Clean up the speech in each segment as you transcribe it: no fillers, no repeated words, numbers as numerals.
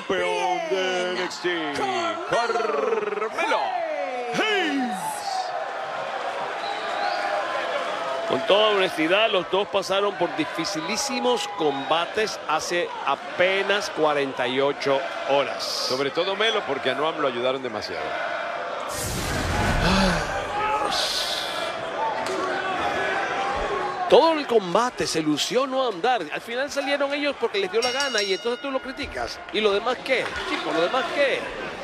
campeón de NXT, Carmelo Hayes. Con toda honestidad, los dos pasaron por dificilísimos combates hace apenas 48 horas. Sobre todo Melo, porque a Noam lo ayudaron demasiado. Todo el combate se lució Noam Dar. Al final salieron ellos porque les dio la gana y entonces tú lo criticas. ¿Y lo demás qué? Chicos, ¿lo demás qué?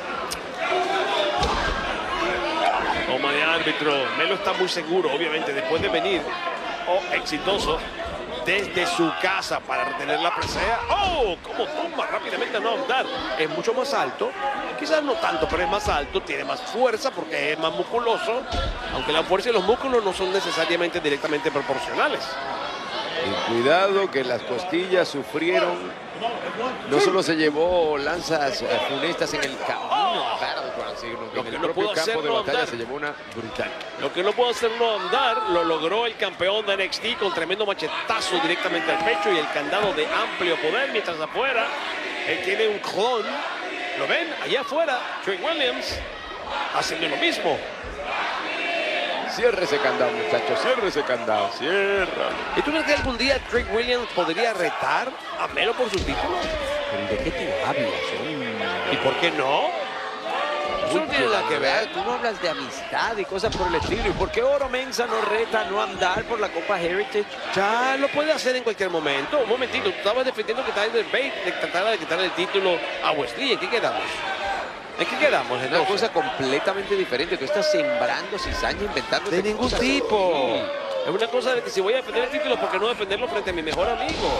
Toma de árbitro. Melo está muy seguro, obviamente, después de venir exitoso desde su casa para retener la presea. ¡Oh! ¿Cómo toma rápidamente a Noam Dar? Es mucho más alto. Quizás no tanto, pero es más alto. Tiene más fuerza porque es más musculoso. Aunque la fuerza y los músculos no son necesariamente directamente proporcionales. Y cuidado que las costillas sufrieron. No solo se llevó lanzas funestas en el camino a Battleground, sino que en el propio campo de batalla se llevó una brutal. Lo que no pudo hacer Noam Dar lo logró el campeón de NXT con tremendo machetazo directamente al pecho y el candado de amplio poder, mientras afuera él tiene un clon. ¿Lo ven? Allá afuera, Trick Williams haciendo lo mismo. Cierre ese candado, muchachos, cierre ese candado, cierra. ¿Y tú crees que algún día Trick Williams podría retar a Melo por su título? ¿Pero de qué tú hablas? ¿Y por qué no? Eso no tiene nada que ver. Tú no hablas de amistad y cosas por el estilo. ¿Y por qué Oro Mensah no reta a Noam Dar por la Copa Heritage? Ya lo puede hacer en cualquier momento. Un momentito, tú estabas defendiendo que Tyler Bate tratara de quitarle el título a Wesley. ¿En qué quedamos? ¿En qué quedamos? Es una cosa completamente diferente. Tú estás sembrando cizaña, inventando. De ningún tipo. Es una cosa de que si voy a defender el título, ¿por qué no defenderlo frente a mi mejor amigo?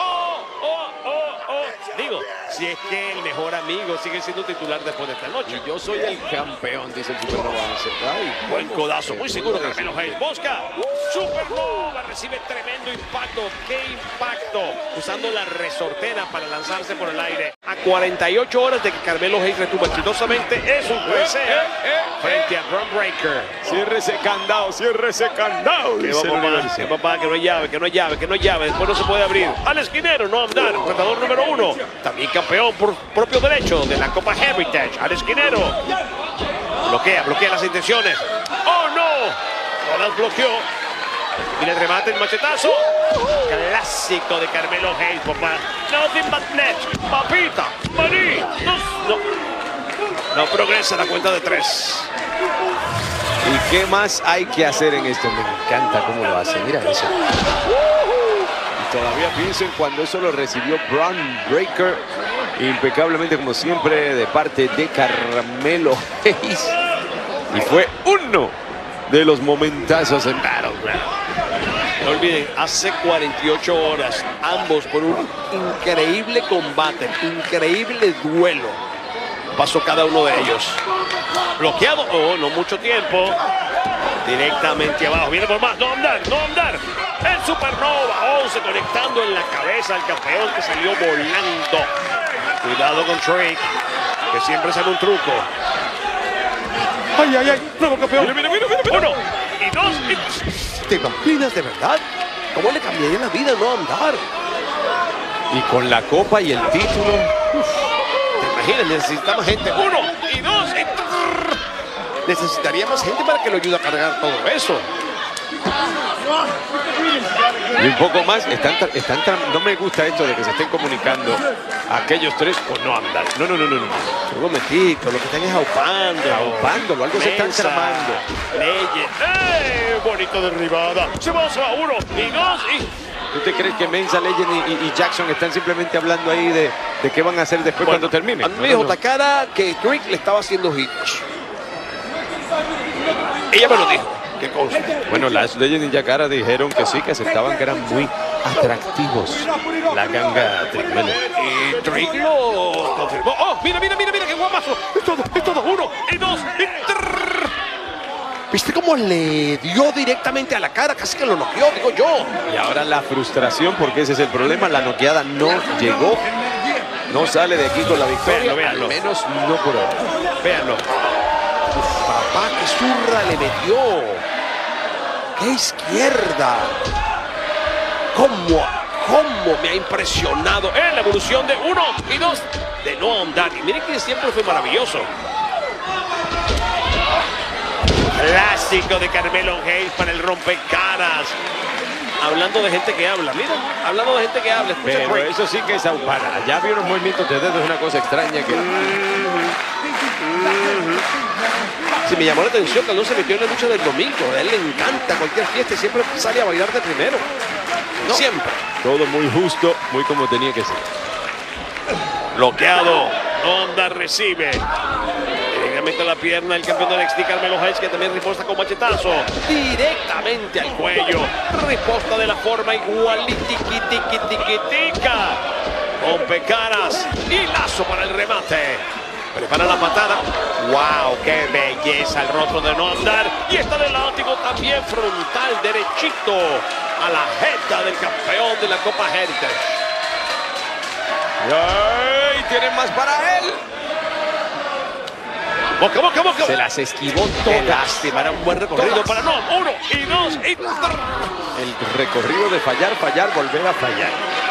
Digo, si es que el mejor amigo sigue siendo titular después de esta noche. Y yo soy el campeón, dice el Supernova. Ay, buen codazo, muy seguro Carmelo Hayes. Busca, Supernova recibe tremendo impacto. ¡Qué impacto! Usando la resortera para lanzarse por el aire. A 48 horas de que Carmelo Hayes retuvo exitosamente, es un presea frente a Bron Breakker. Cierre ese candado, cierre ese candado. Que papá, que no hay llave, que no hay llave, que no hay llave. Después no se puede abrir. Al esquinero, Noam Dar, retador número 1. También campeón por propio derecho de la Copa Heritage. Al esquinero. Bloquea las intenciones. ¡Oh, no! No las bloqueó. Y le remate el machetazo. Clásico de Carmelo Hayes, papá. Nothing but net. Papita. Maní. No progresa la cuenta de 3. ¿Y qué más hay que hacer en esto? Me encanta cómo lo hace. Mira eso. Y todavía piensen cuando eso lo recibió Bron Breakker. Impecablemente, como siempre, de parte de Carmelo Hayes. Y fue uno de los momentazos en Battleground. No olviden, hace 48 horas, ambos por un increíble combate, increíble duelo, pasó cada uno de ellos. Bloqueado, no mucho tiempo. Directamente abajo, viene por más, Noam Dar. El Supernova, 11 conectando en la cabeza al campeón que salió volando. Cuidado con Trick, que siempre sale un truco. ¡Ay! ¡Nuevo campeón! ¡Mira! 1 y 2 y... ¿Te imaginas de verdad? ¿Cómo le cambiaría la vida a Noam Dar? Y con la copa y el título. ¿Te imaginas? Necesita más gente. 1 y 2 y... Necesitaría más gente para que lo ayude a cargar todo eso. Y un poco más, no me gusta esto de que se estén comunicando aquellos tres con Noam Dar. No. Un momentito, lo que están es Aupándolo, algo se están tramando. Legend. Bonito derribada. Se va a 1 y 2 y... ¿Tú te crees que Mensah, Legend y Jackson están simplemente hablando ahí de qué van a hacer después cuando termine? A mí me dijo Takara que Trick le estaba haciendo hit. Ella me lo dijo. ¿Qué cosa? Bueno, las Legend y Takara dijeron que sí, que aceptaban que eran muy atractivos. La ganga Trick Melo. Y Trick lo confirmó. ¡Oh, mira, qué guapazo! Es todo 1 y 2 y 3. ¿Viste cómo le dio directamente a la cara? Casi que lo noqueó, digo yo. Y ahora la frustración, porque ese es el problema. La noqueada no llegó. No sale de aquí con la victoria. Véanlo. Al menos no por ahora. Véanlo. Papá, qué zurra le metió. ¡Qué izquierda! ¿Cómo me ha impresionado en la evolución de 1 y 2 de Noam Dar. Y miren que siempre fue maravilloso. Clásico de Carmelo Hayes para el rompecaras. Hablando de gente que habla, mira, hablando de gente que habla. Escucha, pero eso sí que es para. Ya vi unos movimientos de dedos, una cosa extraña que... Sí, me llamó la atención que él no se metió en la lucha del domingo. A él le encanta cualquier fiesta y siempre sale a bailar de primero. No. Siempre. Todo muy justo, muy como tenía que ser. Bloqueado. Onda recibe. Directamente a la pierna el campeón de NXT, Carmelo Hayes, que también riposta con machetazo. Directamente al cuello. Riposta de la forma igualitiquitica. Rompecaras y lazo para el remate. Prepara la patada. ¡Wow! ¡Qué belleza! El rostro de Noam Dar. Y está del látigo también frontal, derechito a la jeta del campeón de la Copa Heritage. ¡Ay! ¡Tienen más para él! ¡Boca, boca, boca! Se las esquivó ¡Qué todas. lástima! Era un buen recorrido para Noam. 1 y 2 y... El recorrido de fallar, volver a fallar.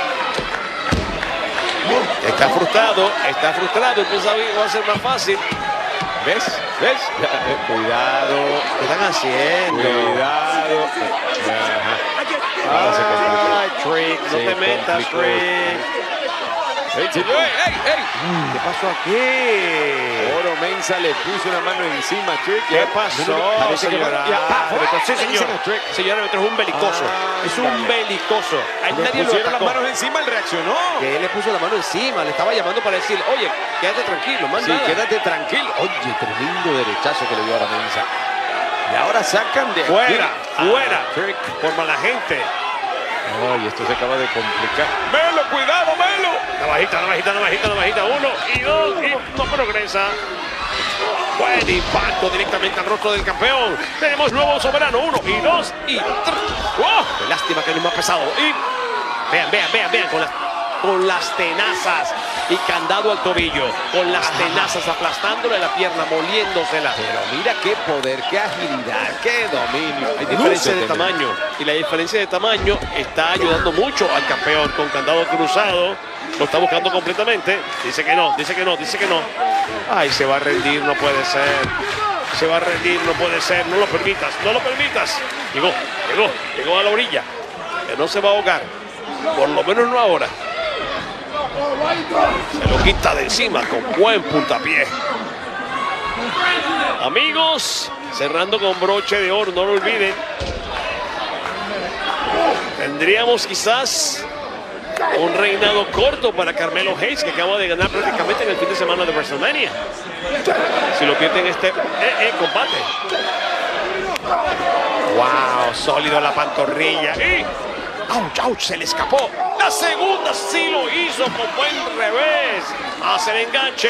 Está frustrado, pensaba que iba a ser más fácil. ¿Ves? ¿Ves? Cuidado. ¿Qué están haciendo? Cuidado. Ahora se complicó. Trick, no te metas, Trick. ¡Ey! ¿Qué pasó aquí? Oro Mensah le puso una mano encima, Trick. ¿Qué pasó, señora? Sí, señor. Señora, me trajo un belicoso. Es un belicoso. A nadie lo las atacó. manos encima, él reaccionó. Que él le puso la mano encima, le estaba llamando para decir, oye, quédate tranquilo, man. Sí, quédate tranquilo. Oye, tremendo derechazo que le dio a Mensah. Y ahora sacan de fuera, aquí. fuera, Trick. por mala gente. Ay, esto se acaba de complicar. ¡Melo, cuidado, Melo! Navajita. 1 y 2 y no progresa. Buen impacto directamente al rostro del campeón. Tenemos nuevo soberano. 1 y 2 y 3. ¡Oh! Qué lástima que no es más pesado. Y vean con las tenazas y candado al tobillo. Con las tenazas aplastándole la pierna, moliéndosela. Pero mira qué poder, qué agilidad, qué dominio. Hay diferencia de tamaño. Y la diferencia de tamaño está ayudando mucho al campeón. Con candado cruzado. Lo está buscando completamente. Dice que no. Ay, se va a rendir, no puede ser. Se va a rendir, no puede ser. No lo permitas. Llegó a la orilla. Que no se va a ahogar. Por lo menos no ahora. Se lo quita de encima con buen puntapié. Amigos, cerrando con broche de oro, no lo olviden. Tendríamos quizás un reinado corto para Carmelo Hayes, que acaba de ganar prácticamente en el fin de semana de WrestleMania. Si lo pierde en este combate. Wow, sólido la pantorrilla. Y ¡ouch! Se le escapó. La segunda sí lo hizo con buen revés. Hace el enganche.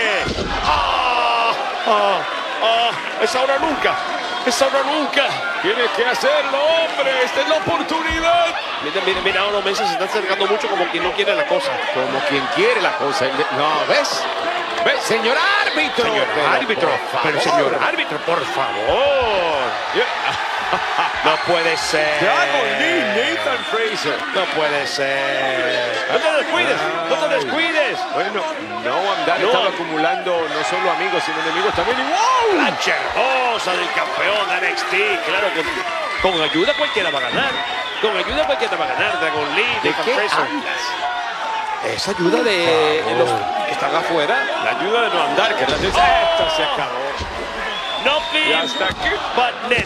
Es ahora nunca. Tienes que hacerlo, hombre. Esta es la oportunidad. Mira, Oro Mensah se está acercando mucho como quien no quiere la cosa. Como quien quiere la cosa. No, ¿ves? Señor árbitro. Señor árbitro, por favor. No puede ser. Dragon Lee, Nathan Fraser. No puede ser. No te descuides. Bueno, Noam Dar estaba acumulando no solo amigos, sino enemigos también. Y ¡wow! La hermosa del campeón de NXT. Claro, con ayuda cualquiera va a ganar. Dragon Lee, ¿De qué Fraser. hablas? Esa ayuda de los que están afuera. La ayuda de Noam Dar, que esto se acabó. Nothing Y hasta aquí. but net.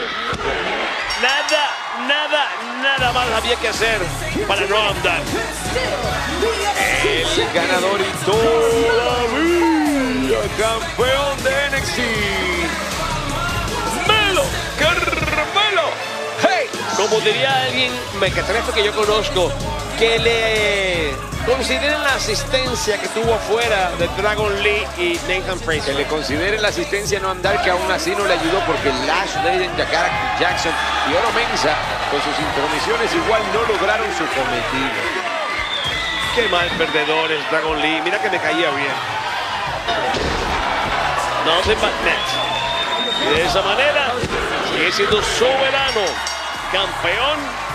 Nada más había que hacer para Noam Dar. El ganador y todavía campeón de NXT. Carmelo Hayes. Como diría alguien mequetrefe que yo conozco, que le consideren la asistencia que tuvo afuera de Dragon Lee y Nathan Que Fraser. le considere la asistencia a Noam Dar, que aún así no le ayudó porque Lashley, Jackson y Oro Mensah con sus intromisiones igual no lograron su cometido. Qué mal perdedores Dragon Lee. Mira que me caía bien. Nothing but net. Y de esa manera sigue siendo soberano, campeón